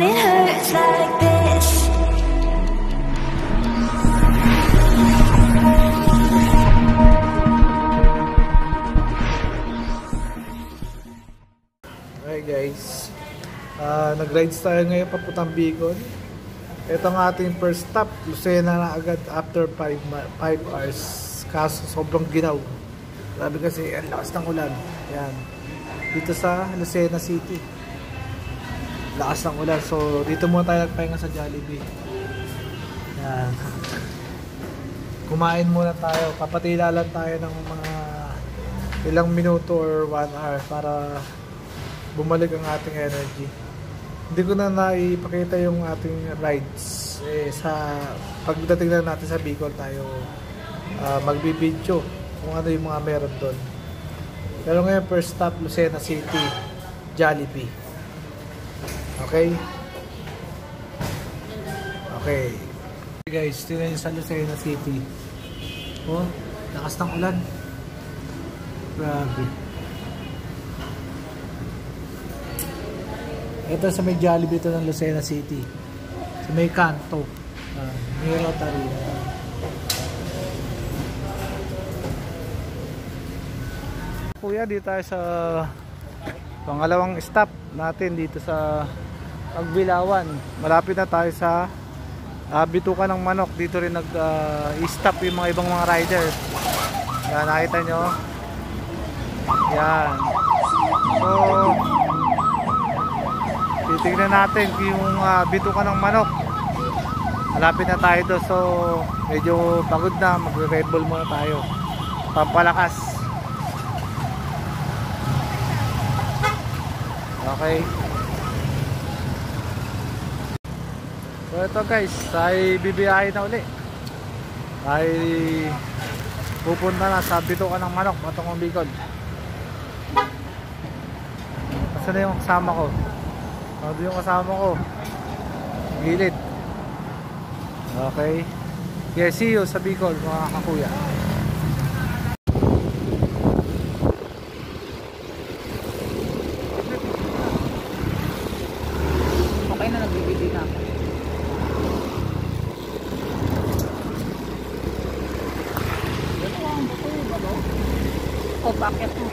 it hurts like this. Okay guys, nag-rides tayo ngayon papuntang Bicol. Ito ang ating first stop, Lucena na agad after 5 hours. Kaso sobrang ginaw. Grabe kasi ang lakas ng ulan. Yan. Dito sa Lucena City. Lakas ng ulan. So dito muna tayo nagpahinga sa Jollibee. Yan. Kumain muna tayo. Papatila lang tayo ng mga ilang minuto or 1 hour para bumalik ang ating energy. Hindi ko na naipakita yung ating rides. Sa pagdating na natin sa Bicol tayo magbibidyo kung ano yung mga meron doon. Pero ngayon first stop Lucena City, Jollibee. Okay? Okay. Guys, tingnan nyo sa Lucena City. Oh, lakas ng ulan. Grabe. Ito sa may Jollibee ito ng Lucena City. Sa may kanto. May Rotary. Kuya, dito tayo sa pangalawang stop natin dito sa Pagbilawan. Malapit na tayo sa Bituka ng Manok. Dito rin nag-stop yung mga ibang mga rider. Yan, nakita nyo. Yan. So, titignan natin yung Bituka ng Manok. Malapit na tayo doon. So, medyo pagod na. Magre-Red Bull muna tayo. Pampalakas. Okay. So ito guys, ay bibiyahe na uli. Ay pupunta na sa Bituka ng Manok, patungong Bicol. Kasi na yung kasama ko. Sabi yung kasama ko gilid. Okay. Yeah, see you sa Bicol mga kakuya. Okay na, nagbibigay na ako. Ito ang buto yung balo. O bakit mo?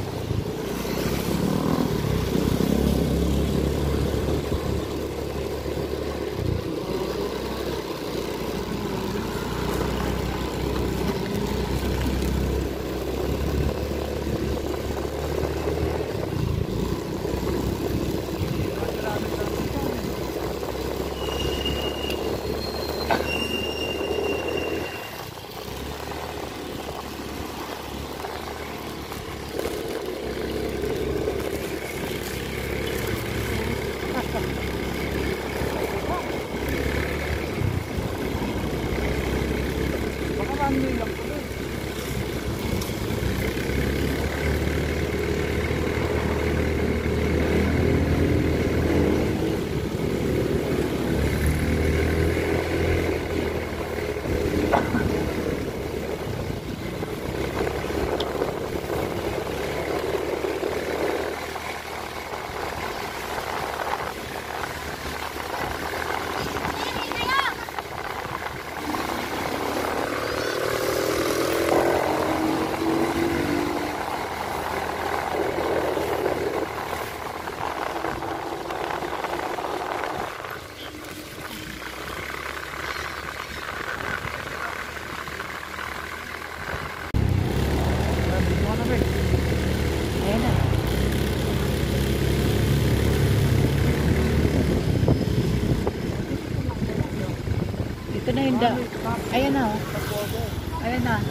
Ito na yung ayan na, oh. Ayan na.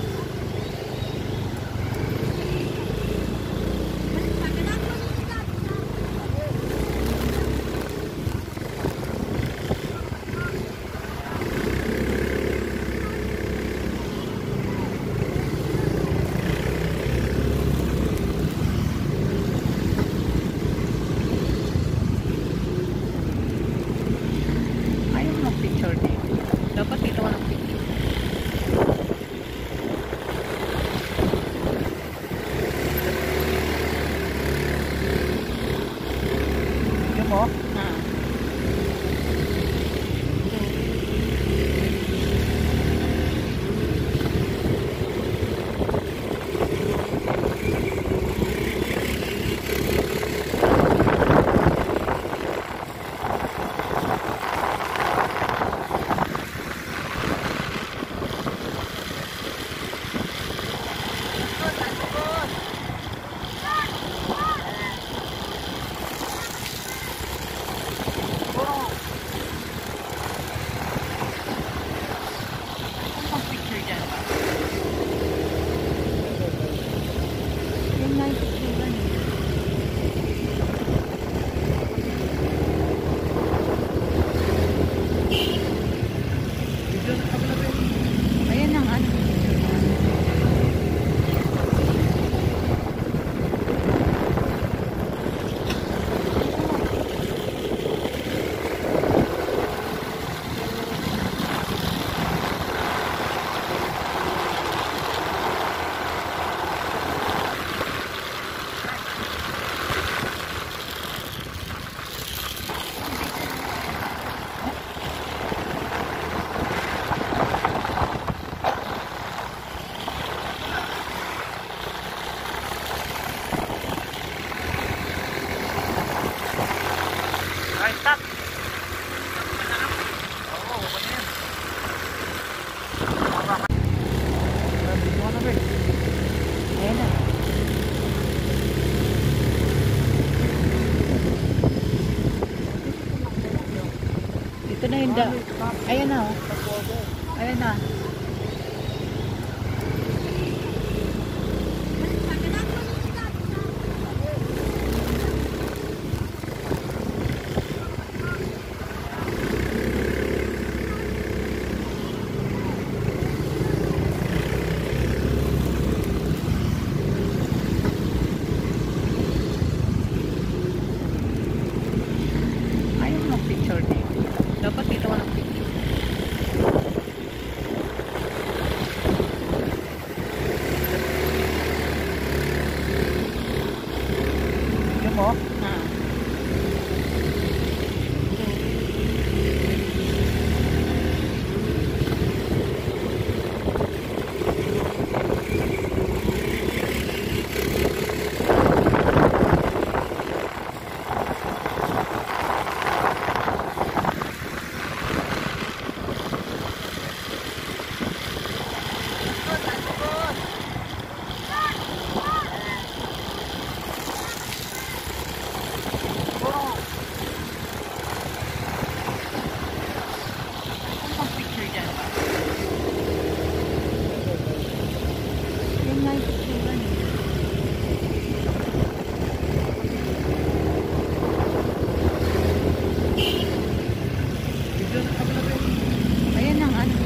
Ayaw mo ng picture dito. Dapat dito ka ng picture. stop. Oo, okay na yan. Dito ka na ba eh? Ayan na. Ito na yung ayan na, oh. Ayan na. Ayaw mo picture dito. Dapat dito ka ng picture. Yan mo? Ah. Ang picture dyan. Yan nga yung picture dyan. Ayan ang ano.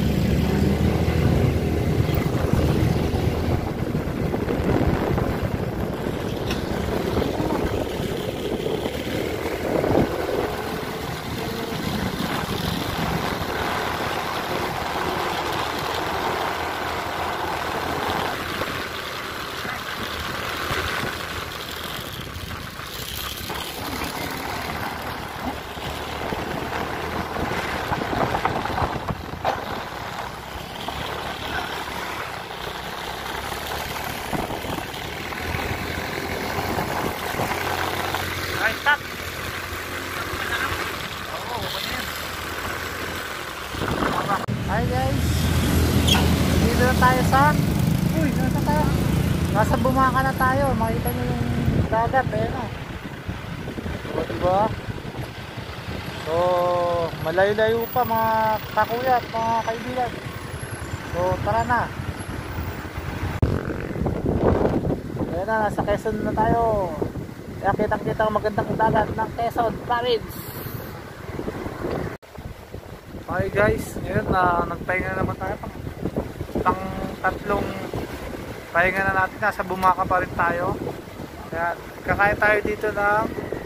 Ay, stop. Oo, okay na yan. Hi guys. Dito na tayo sa nasa tayo? Nasa Bumaka na tayo. Makita nyo yung dagat eh, no? So, diba? So, malayo-layo pa mga kakuya at mga kaibigan. So, tara na. Ayan na, nasa Quezon na tayo. Kaya kitang-kita ang magandang dagat ng Quezon Province. Okay guys, ngayon nagpahinga na naman tayo pang tatlong pahinga na natin. Nasa Bumaka pa rin tayo. Kaya kakain tayo dito ng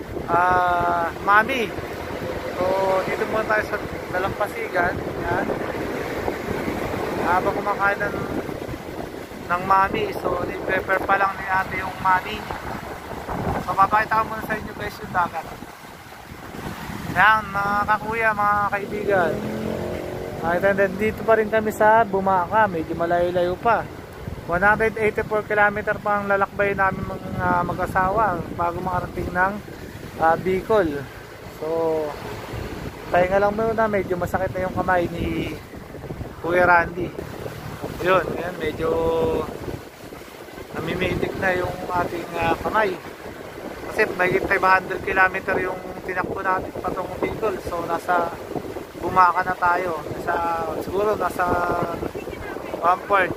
Mami. So dito muna tayo sa Dalampasigan. Yan. Habang kumakain ng Mami, so ni-prepare pa lang ni ate yung Mami. So papakita ko muna sa inyo guys yung dagat. Yan mga kakuya, mga kaibigan. Dito pa rin kami sa Bumaka. Medyo malayo-layo pa. 184 km pa ang lalakbay namin mga mag-asawa bago makarating ng Bicol. So pahinga lang muna. Medyo masakit na yung kamay ni Kuya Randy. Yun, yan, medyo namimitik na yung ating kamay. Kasi may 500 km yung tinakbo natin patungong Bicol. So nasa Bumaka na tayo. Siguro nasa 1/4.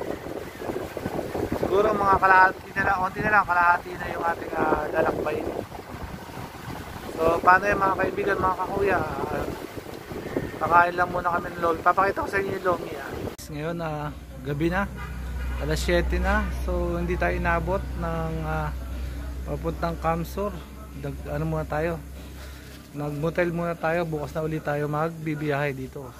Siguro mga kalahati na lang, onti na lang, kalahati na yung ating lalakbay. So paano yung mga kaibigan, mga kakuya? Kakain lang muna kami ng lol. Papakita ko sa inyo yung lomi. Ngayon gabi na, alas 7 na. So hindi tayo inabot ng papuntang Kamsur. Ano muna tayo, nag-motel muna tayo. Bukas na ulit tayo magbibiyahe dito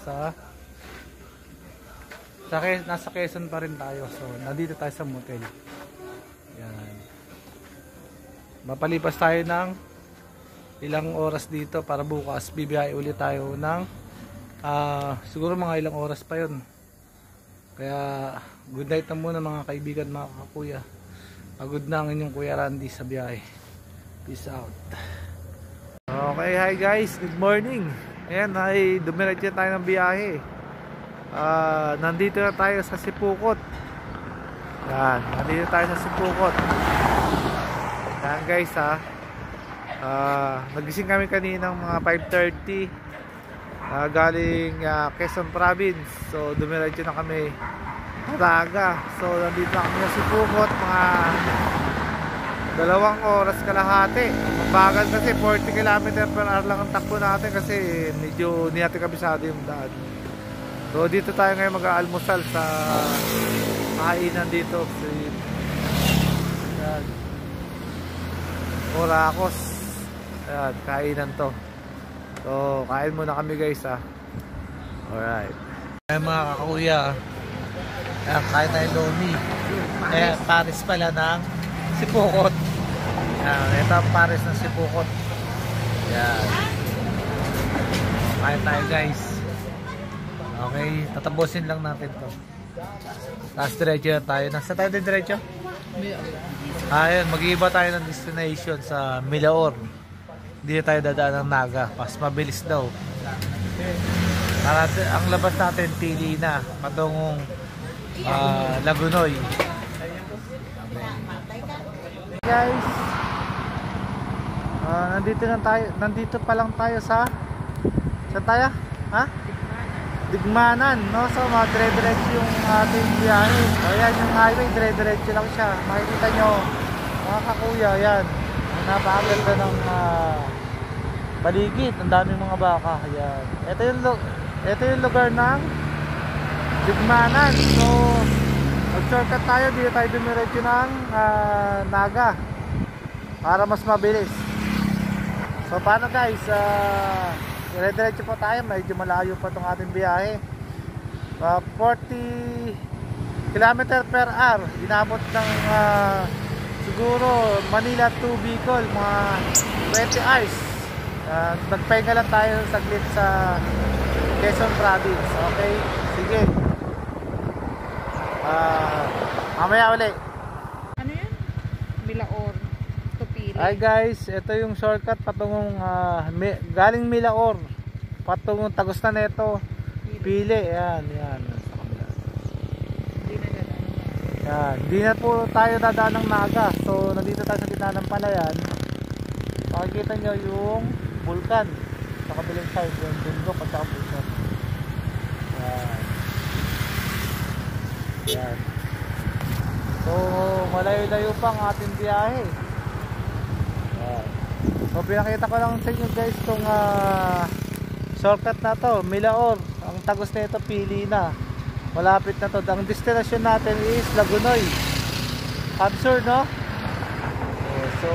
nasa Quezon pa rin tayo. So nandito tayo sa motel. Yan. Mapalipas tayo ng ilang oras dito para bukas bibiyahe ulit tayo ng siguro mga ilang oras pa yun. Kaya good night na muna mga kaibigan, mga kakuya. Pagod na ang inyong Kuya Randy sa biyahe. Peace out. Okay, hi guys, good morning. Ayan, ay dumiretso tayo ng biyahe. Nandito na tayo sa Sipukot. Yan, nandito tayo sa Sipukot. Yan guys ha. Nagising kami kaninang mga 5:30. Galing Quezon Province. So dumiretso na kami maaga. So nandito na kami sa Sipukot, mga 2 oras kalahati. Mabagal kasi 40 km per hour lang ang takbo natin kasi medyo hindi natin kabisado yung daan. So dito tayo ngayon mag-aalmusal sa kainan dito. Yan. Orakos. Ayan, kainan to. So kain muna kami guys ha. Alright. Ayan mga kakuya. Ayan, kain tayo lomi. Ayan, Paris pala ng Sipukot. Yan, ito ang Paris ng Sipukot. Yan. Kain tayo guys. Okay, tatapusin lang natin to. Tapos diretso na tayo. Nasa tayo din diretso? Ayun, mag-iiba tayo ng destination sa Milaor. Hindi tayo dadaan ng Naga. Mas mabilis daw. Para ang labas natin pili na patungong Lagunoy. Guys, nandito pa lang tayo sa saan tayo? Ha? Digmanan, no? So dire-diretso yung ating biyahe. Ayan yung highway, dire-diretso lang siya. Makikita nyo mga kakuya, yan, napakaganda ng paligid, ang daming mga baka. Ayan, ito yung lugar ng Digmanan. So mag-shortcut tayo, dito tayo dumiretso ng Naga para mas mabilis. So paano guys, dire-diretso po tayo, medyo malayo pa itong ating biyahe. 40 km per hour, inabot ng siguro Manila to Bicol, mga 20 hours. Nagpahinga lang tayo saglit sa Quezon Province. Okay, sige. Mamaya ulit. Ano yan? Milaor to Pili. Hi guys, ito yung shortcut patungong galing Milaor patungong Tagustan Neto Pili. Ayan, yan. Yan, di na po tayo dadaan ng Naga. So nandito tayo sa gitna ng palayan. Makikita nyo yung bulkan sa kabilang side, yung bundok at saka bulkan. Yan. Yan. So malayo-layo pa ang ating biyahe. Yan. So pinakita ko lang sa inyo guys itong shortcut na to, Milaor. Ang tagos na ito pili na. Malapit na to. Ang destination natin is Lagunoy. Absurd, no? So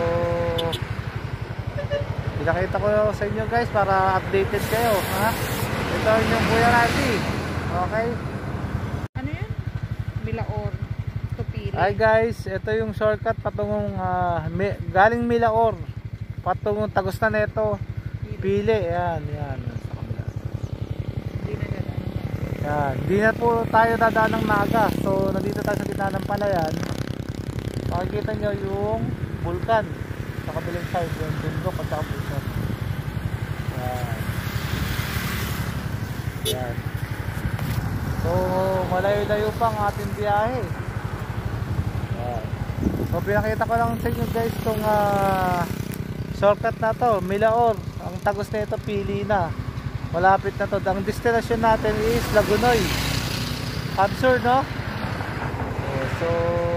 pinakita ko sa inyo guys para updated kayo, ha? Ito yung Kuya Randy. Okay? Ano yan? Milaor to Pili. Hi guys, ito yung shortcut patungong galing Milaor patungong Tagustan Neto Pili. Ayan, yan. Yan, di na po tayo dadaan ng Naga. So nandito tayo sa gitna ng palayan. Makikita nyo yung bulkan sa kabilang side, yung bundok at saka bulkan. Yan. Yan. So malayo-layo pa ang ating biyahe. Yan. So pinakita ko lang sa inyo guys itong shortcut na to, Milaor. Ang tagos na ito pili na. Malapit na to. Ang destination natin is Lagunoy. Absurd, no? So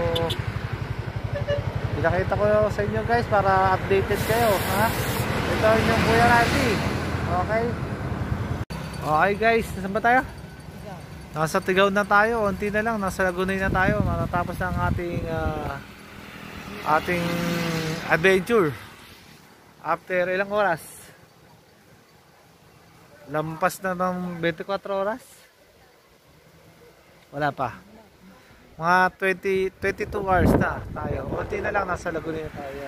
pinakita ko sa inyo guys para updated kayo, ha? Ito yung Kuya Randy. Okay? Okay guys, saan ba tayo? Nasa Tigaw na tayo, unti na lang, nasa Lagunoy na tayo. Matatapos na ang ating adventure. After ilang oras? Lampas na ng 24 oras? Wala pa. Mga 22 hours na tayo. Unti na lang, nasa Lagunoy na tayo.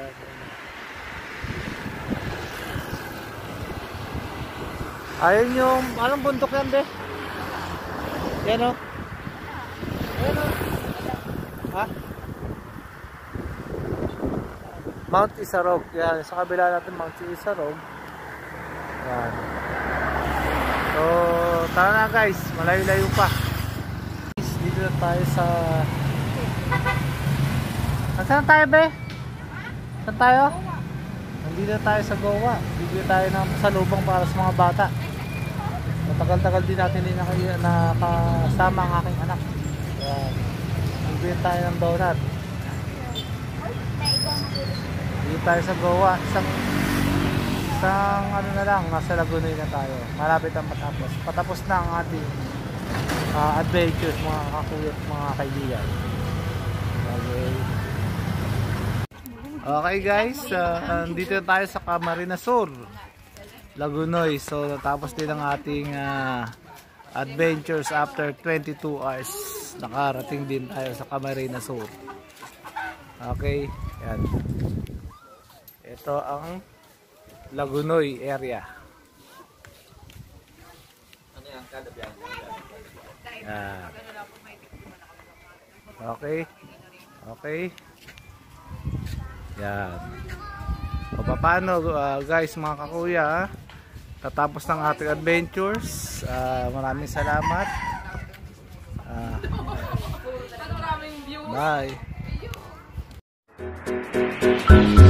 Ayun yung, anong bundok yan, be? Yan o. Yan o. Ha? Mount Isarog. Yan, sa kabila natin Mount Isarog. Yan. So, tara na guys, malayo-layo pa. Dito na tayo sa... Saan tayo be? Saan tayo? Nandito na tayo sa Goa. Bibili tayo ng salubong para sa mga bata. Matagal-tagal din natin din nakasama ang aking anak. Yan. Bibili tayo ng donut. Dito tayo sa Goa. Isang ano na lang, nasa Lagunoy na tayo. Malapit ang matapos. Patapos na ang ating adventures, mga kakuya at mga kaibigan. Okay guys, dito tayo sa Camarines Sur, Lagunoy. So natapos din ang ating adventures after 22 hours. Nakarating din tayo sa Camarines Sur. Okay, yan. Ito ang Lagunoy area. Yan. Okay. Okay. Yan. O paano guys, mga kakuya, tatapos ng ating adventures. Maraming salamat. Bye.